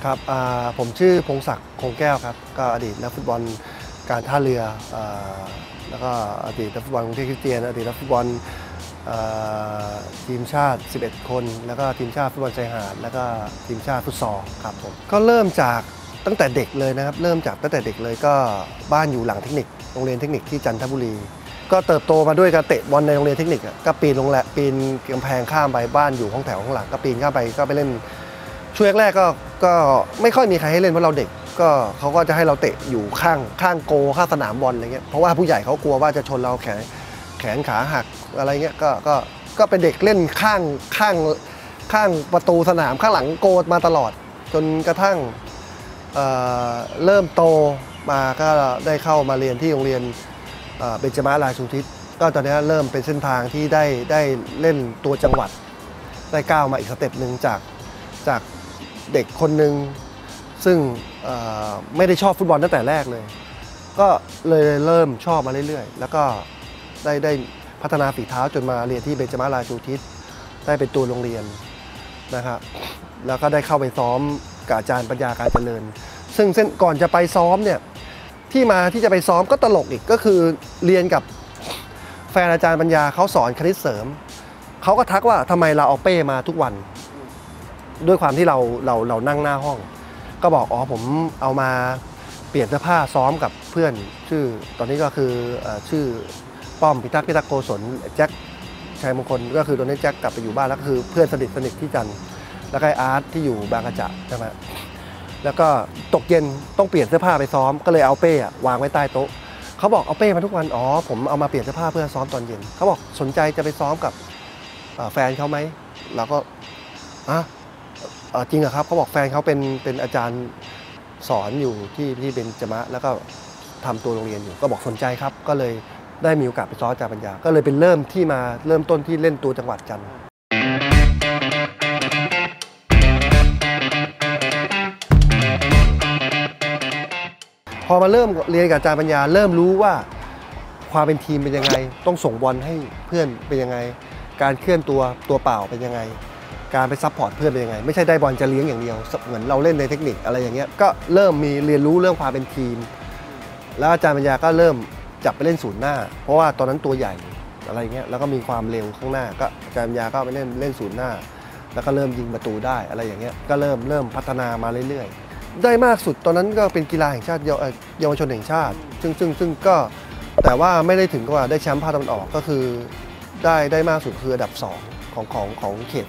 ครับผมชื่อพงศักดิ์คงแก้วครับก็อดีตนักฟุตบอลการท่าเรือแล้วก็อดีตนักฟุตบอลกรุงเทพคริสเตียนอดีตนักฟุตบอลทีมชาติ11คนแล้วก็ทีมชาติฟุตบอลชายหาดแล้วก็ทีมชาติฟุตซอลครับผมก็เริ่มจากตั้งแต่เด็กเลยนะครับเริ่มจากตั้งแต่เด็กเลยก็บ้านอยู่หลังเทคนิคโรงเรียนเทคนิคที่จันทบุรีก็เติบโตมาด้วยการเตะบอลในโรงเรียนเทคนิคก็ปีนกำแพงข้ามไปบ้านอยู่ห้องแถวข้างหลังก็ปีนข้ามไปก็ไปเล่นช่วงแรกก็ไม่ค่อยมีใครให้เล่นเพราะเราเด็กก็เขาก็จะให้เราเตะอยู่ข้างโกข้างสนามบอลอะไรเงี้ยเพราะว่าผู้ใหญ่เขากลัวว่าจะชนเราแขนขาหักอะไรเงี้ยก็เป็นเด็กเล่นข้างประตูสนามข้างหลังโกมาตลอดจนกระทั่งเริ่มโตมาก็ได้เข้ามาเรียนที่โรงเรียนเบญจมาราชูทิศก็ตอนนี้เริ่มเป็นเส้นทางที่ได้เล่นตัวจังหวัดได้ก้าวมาอีกสเต็ปหนึ่งจากเด็กคนหนึ่งซึ่งไม่ได้ชอบฟุตบอลตั้งแต่แรกเลยก็เลยเริ่มชอบมาเรื่อยๆแล้วก็ได้พัฒนาฝีเท้าจนมาเรียนที่เบญจมาราชูทิศได้เป็นตัวโรงเรียนนะครับแล้วก็ได้เข้าไปซ้อมกับอาจารย์ปัญญาการเจริญซึ่งก่อนจะไปซ้อมเนี่ยที่จะไปซ้อมก็ตลกอีกก็คือเรียนกับแฟนอาจารย์ปัญญาเขาสอนคณิตเสริมเขาก็ทักว่าทำไมเราเอาเป้มาทุกวันด้วยความที่เรานั่งหน้าห้องก็บอกผมเอามาเปลี่ยนเสื้อผ้าซ้อมกับเพื่อนชื่อตอนนี้ก็คือชื่อป้อมพิทักษ์โกศลแจ็คชัยมงคลก็คือตอนนี้แจ็คกลับไปอยู่บ้านแล้วก็คือเพื่อนสนิทที่จันทร์แล้วก็อาร์ตที่อยู่บางกระจะใช่ไหมแล้วก็ตกเย็นต้องเปลี่ยนเสื้อผ้าไปซ้อมก็เลยเอาเป้วางไว้ใต้โต๊ะเขาบอกเอาเป้มาทุกวันผมเอามาเปลี่ยนเสื้อผ้าเพื่อซ้อมตอนเย็นเขาบอกสนใจจะไปซ้อมกับแฟนเขาไหมเราก็จริงเหรอครับเขาบอกแฟนเขาเป็นอาจารย์สอนอยู่ที่เบญจมะแล้วก็ทำตัวโรงเรียนอยู่ก็บอกสนใจครับก็เลยได้มีโอกาสไปซ้อมอาจารย์ปัญญาก็เลยเป็นเริ่มต้นที่เล่นตัวจังหวัดจันทร์พอมาเริ่มเรียนกับอาจารย์ปัญญาเริ่มรู้ว่าความเป็นทีมเป็นยังไงต้องส่งบอลให้เพื่อนเป็นยังไงการเคลื่อนตัวเปล่าเป็นยังไงการไปซัพพอร์ตเพื่อนเป็นยังไงไม่ใช่ได้บอลจะเลี้ยงอย่างเดียวเหมือนเราเล่นในเทคนิคอะไรอย่างเงี้ยก็เริ่มมีเรียนรู้เรื่องความเป็นทีมแล้วอาจารย์ปัญญาก็เริ่มจับไปเล่นศูนย์หน้าเพราะว่าตอนนั้นตัวใหญ่อะไรเงี้ยแล้วก็มีความเร็วข้างหน้าก็อาจารย์ปัญญาก็ไปเล่นศูนย์หน้าแล้วก็เริ่มยิงประตูได้อะไรอย่างเงี้ยก็เริ่มพัฒนามาเรื่อยๆได้มากสุดตอนนั้นก็เป็นกีฬาแห่งชาติเยาวชนแห่งชาติซึ่งก็แต่ว่าไม่ได้ถึงกับว่าได้แชมป์ภาคตะวันออกก็คือได้มากสุดคืออันดับ2ของเขต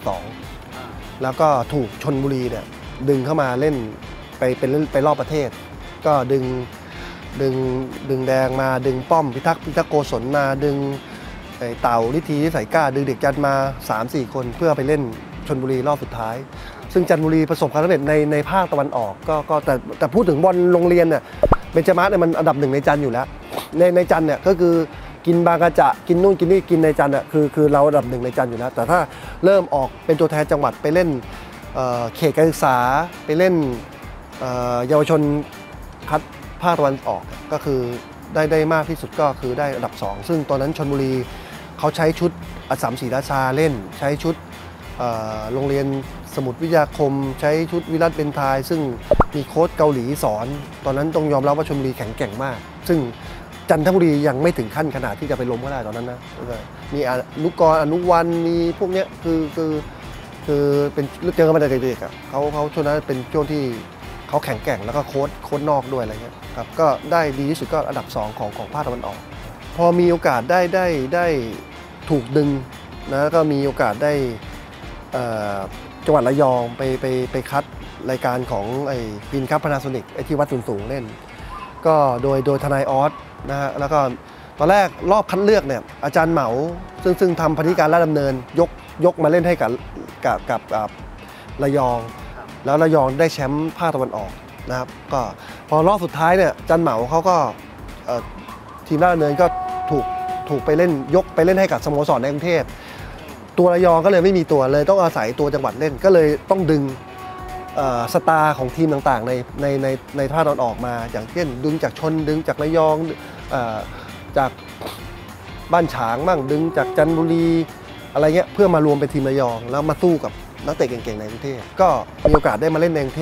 2แล้วก็ถูกชลบุรีเนี่ยดึงเข้ามาเล่นไปรอบประเทศก็ดึงแดงมาดึงป้อมพิทักษ์โกศลมาดึงเต่าฤทธีนิสัยกล้าดึงเด็กจันทร์มา 3-4 คนเพื่อไปเล่นชลบุรีรอบสุดท้ายซึ่งจันทบุรีประสบความสำเร็จในภาคตะวันออกก็แต่พูดถึงบอลโรงเรียนเนี่ยเบญจมาศเนี่ยมันอันดับ1ในจันทร์อยู่แล้วในจันทร์เนี่ยก็คือกินบางกระจะกินนู่นกินนี่กินในจันทร์อ่ะคือเราอันดับ1ในจันทร์อยู่แล้วแต่ถ้าเริ่มออกเป็นตัวแทนจังหวัดไปเล่นเขตการศึกษาไปเล่นเยาวชนคัดภาคตะวันออกก็คือได้มากที่สุดก็คือได้อันดับ2ซึ่งตอนนั้นชลบุรีเขาใช้ชุดอัสสัมศรีราชาเล่นใช้ชุดโรงเรียนสมุทรวิทยาคมใช้ชุดวิรัตเบนทายซึ่งมีโค้ชเกาหลีสอนตอนนั้นต้องยอมรับว่าชลบุรีแข็งแกร่งมากซึ่งจันทบุรียังไม่ถึงขั้นขนาดที่จะไปล้มก็ได้ตอนนั้นนะมีอนุวันมีพวกเนี้ยคือเป็นเจอกันมาแต่เด็กๆเขาช่วงนั้นเป็นช่วงที่เขาแข็งแกร่งแล้วก็โค้ชนอกด้วยอะไรเงี้ยครับก็ได้ดีที่สุดก็อันดับ2ของภาคตะวันออกพอมีโอกาสได้ถูกดึงนะก็มีโอกาสได้จังหวัดระยองไปคัดรายการของไอ้พินคัพพานาโซนิกไอ้ที่วัดสูงเล่นก็โดยทนายออสนะฮะแล้วก็ตอนแรกรอบคัดเลือกเนี่ยอาจารย์เหมาซึ่งทำพนิการราชดำเนินยกมาเล่นให้กับระยองแล้วระยองได้แชมป์ภาคตะวันออกนะครับก็พอรอบสุดท้ายเนี่ยอาจารย์เหมาเขาก็ทีมราชดำเนินก็ถูกไปเล่นยกไปเล่นให้กับสโมสรในกรุงเทพตัวระยองก็เลยไม่มีตัวเลยต้องอาศัยตัวจังหวัดเล่นก็เลยต้องดึงสตาร์ของทีมต่างๆในภาคตะวันออกมาอย่างเช่นดึงจากชลดึงจากระยองจากบ้านฉางบ้างดึงจากจันทบุรีอะไรเงี้ยเพื่อมารวมเป็นทีมระยองแล้วมาสู้กับนักเตะเก่งๆในกรุงเทพก็มีโอกาสได้มาเล่นในกรุงเทพ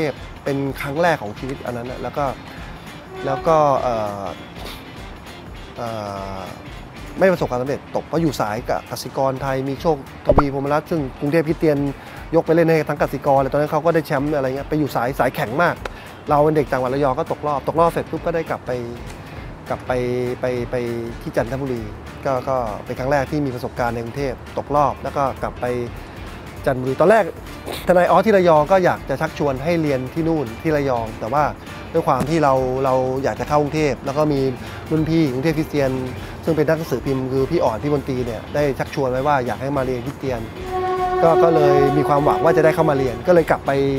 เป็นครั้งแรกของชีวิตอันนั้นนะแล้วก็ไม่ประสบความสำเร็จตกเพราะอยู่สายกับกสิกรไทยมีโชคทวีพรหมรัตน์ซึ่งกรุงเทพคริสเตียนยกไปเล่นให้ทั้งกสิกรเลยตอนนั้นเขาก็ได้แชมป์อะไรเงี้ยไปอยู่สายแข็งมากเราเป็นเด็กจังหวัดระยองก็ตกรอบเสร็จปุ๊บก็ได้กลับไปที่จันทบุรีก็เป็นครั้งแรกที่มีประสบการณ์ในกรุงเทพตกรอบแล้วก็กลับไปจันทบุรีตอนแรกทนายออสที่ระยองก็อยากจะชักชวนให้เรียนที่นู่นที่ระยองแต่ว่าด้วยความที่เราอยากจะเข้ากรุงเทพแล้วก็มีรุ่นพี่กรุงเทพคริสเตียนซึ่งเป็นนักหนังสือพิมพ์คือพี่อ่อนพี่มนตรีเนี่ยได้ชักชวนไว้ว่าอยากให้มาเรียนคริสเตียนก็เลยมีความหวังว่าจะได้เข้ามาเรียนก็เลยกลับ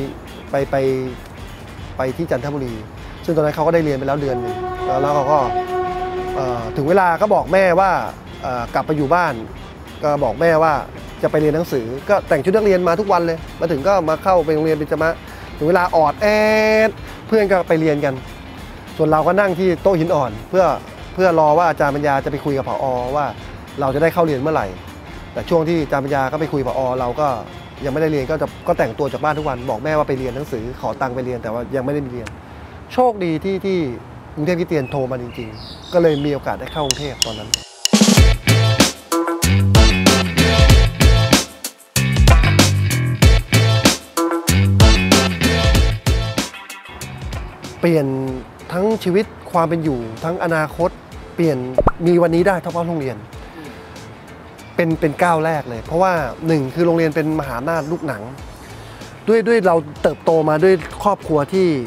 ไปที่จันทบุรีซึ่งตอนนั้นเขาก็ได้เรียนไปแล้วเดือนนึงแล้วเขาก็ถึงเวลาก็บอกแม่ว่ากลับไปอยู่บ้านก็บอกแม่ว่าจะไปเรียนหนังสือก็แต่งชุดนักเรียนมาทุกวันเลยมาถึงก็มาเข้าไปโรงเรียนเบญจมะถึงเวลาออดแอดเพื่อนก็ไปเรียนกันส่วนเราก็นั่งที่โต๊ะหินอ่อนเพื่อรอว่าอาจารย์ปัญญาจะไปคุยกับผอ.ว่าเราจะได้เข้าเรียนเมื่อไหร่แต่ช่วงที่อาจารย์ปัญญาก็ไปคุยกับผอ.เราก็ยังไม่ได้เรียนก็แต่งตัวจากบ้านทุกวันบอกแม่ว่าไปเรียนหนังสือขอตังค์ไปเรียนแต่ว่ายังไม่ได้เรียนโชคดีที่กรุงเทพคริสเตียนโทรมาจริงๆก็เลยมีโอกาสได้เข้ากรุงเทพตอนนั้นเปลี่ยนทั้งชีวิตความเป็นอยู่ทั้งอนาคตเปลี่ยนมีวันนี้ได้เพราะโรงเรียนเป็นก้าวแรกเลยเพราะว่าหนึ่งคือโรงเรียนเป็นมหาอำนาจลูกหนังด้วยเราเติบโตมาด้วยครอบครัว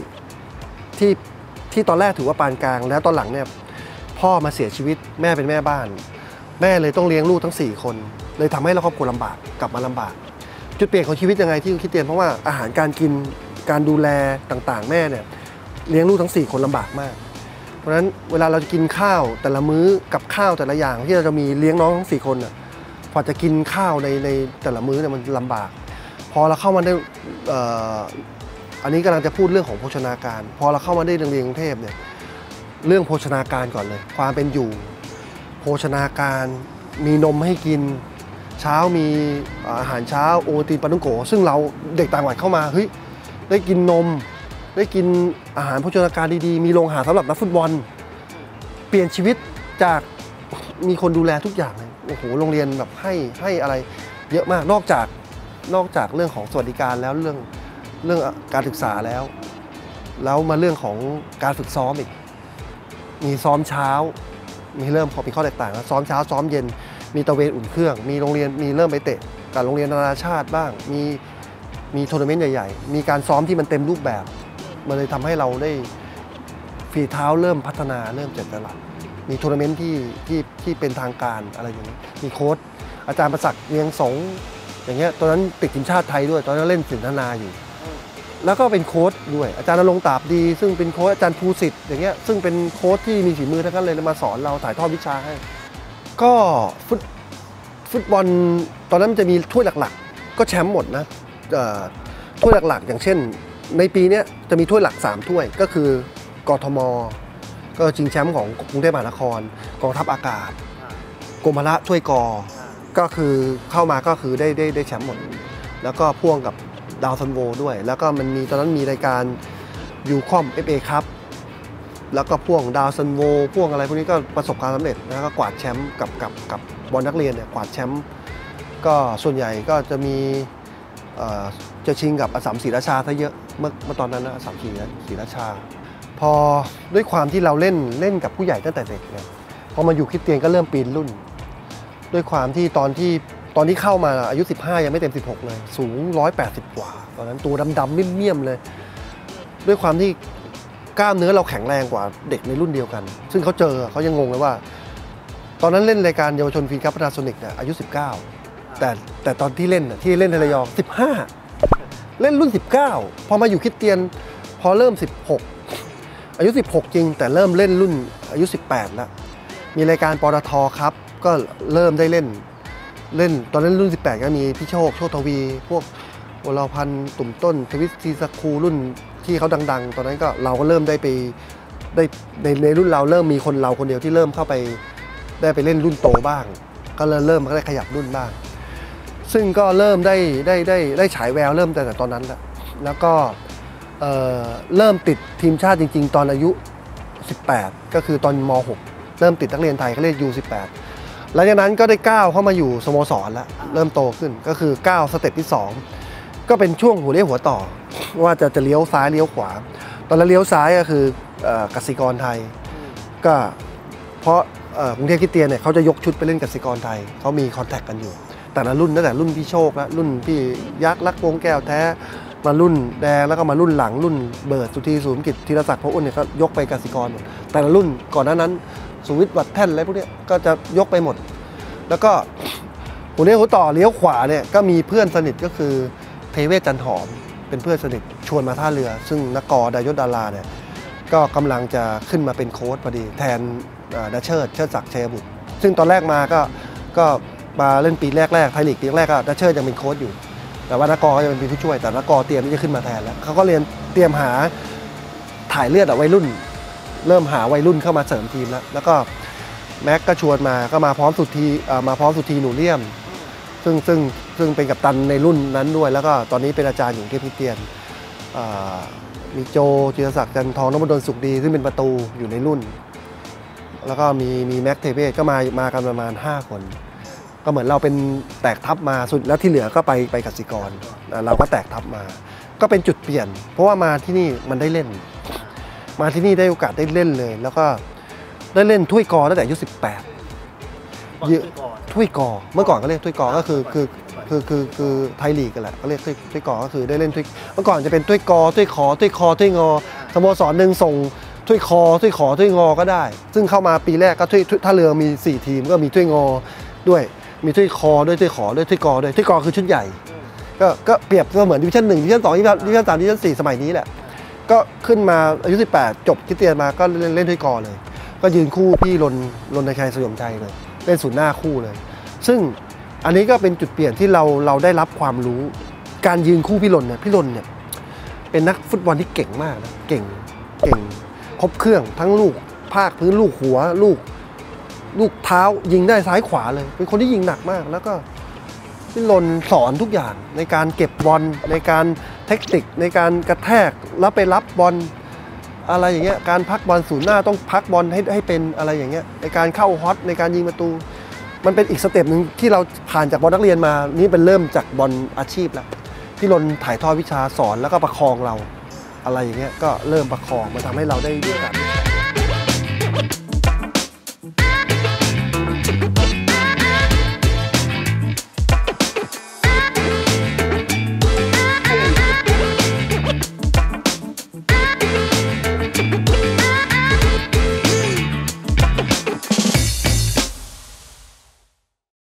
ที่ตอนแรกถือว่าปานกลางแล้วตอนหลังเนี่ยพ่อมาเสียชีวิตแม่เป็นแม่บ้านแม่เลยต้องเลี้ยงลูกทั้ง4คนเลยทำให้เราครอบครัวลำบากกลับมาลำบากจุดเปลี่ยนของชีวิตยังไงที่คริสเตียนเพราะว่าอาหารการกินการดูแลต่างๆแม่เนี่ยเลี้ยงลูกทั้ง4คนลำบากมากเพราะฉะนั้นเวลาเราจะกินข้าวแต่ละมื้อกับข้าวแต่ละอย่างที่เราจะมีเลี้ยงน้องทั้ง4คนน่ะพอจะกินข้าวในแต่ละมื้อเนี่ยมันลำบากพอเราเข้ามาได้อันนี้กำลังจะพูดเรื่องของโภชนาการพอเราเข้ามาได้โรงเรียนกรุงเทพเนี่ยเรื่องโภชนาการก่อนเลยความเป็นอยู่โภชนาการมีนมให้กินเช้ามีอาหารเช้าโอตีนปานุโกซึ่งเราเด็กต่างจังหวัดเข้ามาเฮ้ยได้กินนมได้กินอาหารโภชนาการดีๆมีโรงอาหารสำหรับนักฟุตบอลเปลี่ยนชีวิตจากมีคนดูแลทุกอย่างเลยโอ้โหโรงเรียนแบบให้อะไรเยอะมากนอกจากเรื่องของสวัสดิการแล้วเรื่องการศึกษาแล้วมาเรื่องของการฝึกซ้อมอีกมีซ้อมเช้ามีเริ่มพอมีข้อแตกต่างแล้วซ้อมเช้าซ้อมเย็นมีตะเวนอุ่นเครื่องมีโรงเรียนมีเริ่มไปเตะกับโรงเรียนนานาชาติบ้างมีทัวร์นาเมนต์ใหญ่ๆมีการซ้อมที่มันเต็มรูปแบบมันเลยทำให้เราได้ฝีเท้าเริ่มพัฒนาเริ่มเจ็ดระดับมีทัวร์นาเมนต์ที่เป็นทางการอะไรอย่างนี้มีโค้ชอาจารย์ประศักดิ์เวียงสงอย่างเงี้ยตอนนั้นติดทีมชาติไทยด้วยตอนนั้นเล่นสินธนาอยู่แล้วก็เป็นโค้ชด้วยอาจารย์ณรงค์ตาบดีซึ่งเป็นโค้ชอาจารย์ภูสิทธิ์อย่างเงี้ยซึ่งเป็นโค้ชที่มีฝีมือทั้งนั้นเลยมาสอนเราถ่ายทอดวิชาให้ก็ฟุตบอลตอนนั้นจะมีถ้วยหลักๆก็แชมป์หมดนะถ้วยหลักๆอย่างเช่นในปีนี้จะมีถ้วยหลัก3ถ้วยก็คือกทมก็ชิงแชมป์ของกรุงเทพมหานครกองทัพอากาศกรมพละถ้วยกก็คือเข้ามาก็คือได้แชมป์หมดแล้วก็พ่วงกับดาวซันโวด้วยแล้วก็มันมีตอนนั้นมีรายการยูคอม FA ครับแล้วก็พ่วงดาวซันโวพ่วงอะไรพวกนี้ก็ประสบความสำเร็จแล้วก็กวาดแชมป์กับบอลนักเรียนเนี่ยกวาดแชมป์ก็ส่วนใหญ่ก็จะมีจะชิงกับอัสสัมศรีราชาซะเยอะเมื่อตอนนั้นนะอัสสัมศรีราชาพอด้วยความที่เราเล่นกับผู้ใหญ่ตั้งแต่เด็กเนี่ยพอมาอยู่คริสเตียนก็เริ่มปีนรุ่นด้วยความที่ตอนที่เข้ามาอายุ15ยังไม่เต็ม16เลยสูง180กว่าตอนนั้นตัวดำๆเมี่ยมๆเลยด้วยความที่กล้ามเนื้อเราแข็งแรงกว่าเด็กในรุ่นเดียวกันซึ่งเขายังงงเลยว่าตอนนั้นเล่นรายการเยาวชนฟีนคัพพานาโซนิกเนี่ยอายุ19แต่ตอนที่เล่นในระยอง15เล่นรุ่น19พอมาอยู่คริสเตียนพอเริ่ม16อายุ16จริงแต่เริ่มเล่นรุ่นอายุ18แล้วมีรายการปตทครับก็เริ่มได้เล่นตอนนั้นรุ่น18ก็มีพี่โชคทวีพวกวรพันธ์ตุ่มต้นทวิสซีสคูรุ่นที่เขาดังๆตอนนั้นก็เราก็เริ่มได้ในรุ่นเราเริ่มมีเราคนเดียวที่เริ่มเข้าไปได้ไปเล่นรุ่นโตบ้างก็เริ่มได้ขยับรุ่นบ้างซึ่งก็เริ่มได้ฉายแววเริ่มแต่ตอนนั้นแล้วก็เริ่มติดทีมชาติจริงๆตอนอายุ18ก็คือตอนม.6 เริ่มติดนักเรียนไทยเขาเรียก U18 หลังจากนั้นก็ได้ก้าวเข้ามาอยู่สโมสรแล้วเริ่มโตขึ้นก็คือก้าวสเต็ปที่2ก็เป็นช่วงหัวเลี้ยวหัวต่อว่าจะเลี้ยวซ้ายเลี้ยวขวาตอนนั้นเลี้ยวซ้ายก็คือกสิกรไทยก็เพราะกรุงเทพคริสเตียนเนี่ยเขาจะยกชุดไปเล่นกสิกรไทยเขามีคอนแทคกันอยู่แต่ละรุ่นตั้งแต่รุ่นพี่โชคแล้วรุ่นพี่ยักษ์ลักวงแก้วแท้มารุ่นแดงแล้วก็มารุ่นหลังรุ่นเบิร์ดสุธีสูงกิจธีรศักดิ์พระอ้นเนี่ยก็ยกไปกสิกรหมดแต่ละรุ่นก่อนหน้านั้นสุวิทย์วัดแท่นอะไรพวกนี้ก็จะยกไปหมดแล้วก็หัวเลี้ยวหัวต่อเลี้ยวขวาเนี่ยก็มีเพื่อนสนิทก็คือเทเวศจันหอมเป็นเพื่อนสนิทชวนมาท่าเรือซึ่งนักกอดายศดาราเนี่ยก็กำลังจะขึ้นมาเป็นโค้ชพอดีแทนดัชเชิดศักดิ์ชัยบุตรซึ่งตอนแรกมาก็มาเล่นปีแรกไทยลีกปีแรกก็ดัชเชิดยังเป็นโค้ชอยู่แต่ว่านักกอก็จะเป็นผู้ช่วยแต่นักกอเตรียมที่จะขึ้นมาแทนแล้วเขาก็เรียนเตรียมหาถ่ายเลือดวัยรุ่นเริ่มหาวัยรุ่นเข้ามาเสริมทีมแล้วก็แม็กก็ชวนมาก็มาพร้อมสุธีหนูเลี่ยมซึ่งเป็นกัปตันในรุ่นนั้นด้วยแล้วก็ตอนนี้เป็นอาจารย์อยู่ที่คริสเตียนมีโจจิรศักดิ์จันทองนพดลสุขดีซึ่งเป็นประตูอยู่ในรุ่นแล้วก็มีแม็กเทเวศก็มากันประมาณ5คนก็เหมือนเราเป็นแตกทัพมาสุดแล้วที่เหลือก็ไปกสิกรเราก็แตกทัพมาก็เป็นจุดเปลี่ยนเพราะว่ามาที่นี่มันได้เล่นมาที่นี่ได้โอกาสได้เล่นเลยแล้วก็ได้เล่นถ้วยกอตั้งแต่อายุ18ถ้วยกอเมื่อก่อนก็เรียกถ้วยกอก็คือไทยลีกกันแหละก็เรียกถ้วยกอก็คือได้เล่นถ้วยเมื่อก่อนจะเป็นถ้วยกอถ้วยขอถ้วยคอถ้วยงอสโมสรหนึ่งส่งถ้วยคอถ้วยขอถ้วยงอก็ได้ซึ่งเข้ามาปีแรกก็ถ้าเรือมี4ทีมก็มีถ้วยงอด้วยมีถ้วยคอด้วยถ้วยขอด้วยถ้วยกอด้วยถ้วยกอคือชุดใหญ่ก็เปรียบก็เหมือนดิวิชั่น1ดิวิชั่น2ดิวิชั่น3ดิวิชั่น4สมัยนี้แหละก็ขึ้นมาอายุ18จบคริสเตียนมาก็เล่นถ้วยกอเลยก็ยืนคู่พี่รณชัยสยมชัยเลยเล่นศูนย์หน้าคู่เลยซึ่งอันนี้ก็เป็นจุดเปลี่ยนที่เราได้รับความรู้การยืนคู่พี่รณเนี่ยเป็นนักฟุตบอลที่เก่งมากนะเก่งครบเครื่องทั้งลูกภาคพื้นลูกหัวลูกเท้ายิงได้ซ้ายขวาเลยเป็นคนที่ยิงหนักมากแล้วก็พี่รณสอนทุกอย่างในการเก็บบอลในการเทคนิคในการกระแทกแล้วไปรับบอลอะไรอย่างเงี้ยการพักบอลศูนย์หน้าต้องพักบอลให้เป็นอะไรอย่างเงี้ยในการเข้าฮอตในการยิงประตูมันเป็นอีกสเต็ปหนึ่งที่เราผ่านจากบอลนักเรียนมานี่เป็นเริ่มจากบอลอาชีพแล้วพี่รณถ่ายทอดวิชาสอนแล้วก็ประคองเราอะไรอย่างเงี้ยก็เริ่มประคองมาทำให้เราได้โอกาส